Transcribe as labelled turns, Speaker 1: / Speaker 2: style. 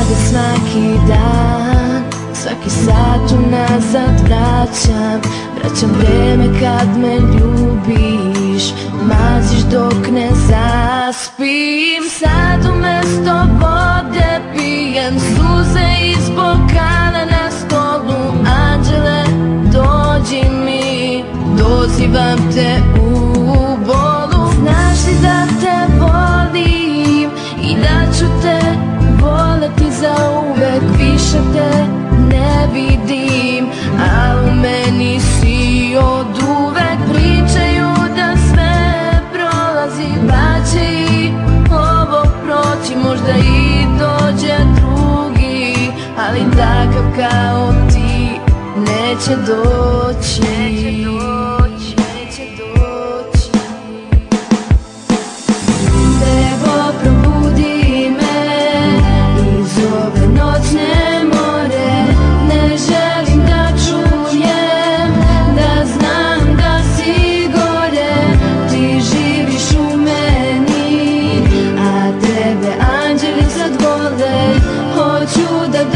Speaker 1: rade svaki dan, svaki sat unazad vraćam vreme kad me ljubiš, maziš dok ne zaspim. Sad umesto vode pijem suze iz bokala na stolu. Anđele, dođi mi, dozivam te u bolu. Znaš li da te volim i da ću te voleti zauvek, više te ne vidim, a u meni si od uvek. Pričaju da sve prolazi, pa će i ovo proći, možda i dođe drugi, ali takav kao ti neće doći. Nebo, probudi me iz ove noćne more. Ne želim da čujem, da znam da si gore. Ti živiš u meni, a tebe anđeli sad vole. Hoću da